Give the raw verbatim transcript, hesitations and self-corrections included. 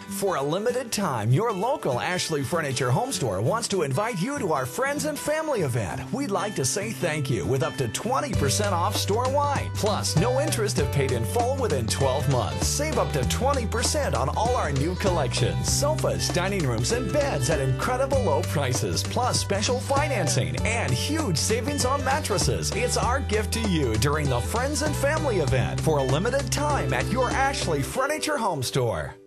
For a limited time, your local Ashley Furniture Home Store wants to invite you to our Friends and Family event. We'd like to say thank you with up to twenty percent off store-wide. Plus, no interest if paid in full within twelve months. Save up to twenty percent on all our new collections. Sofas, dining rooms, and beds at incredible low prices. Plus, special financing and huge savings on mattresses. It's our gift to you during the Friends and Family event for a limited time at your Ashley Furniture Home Store.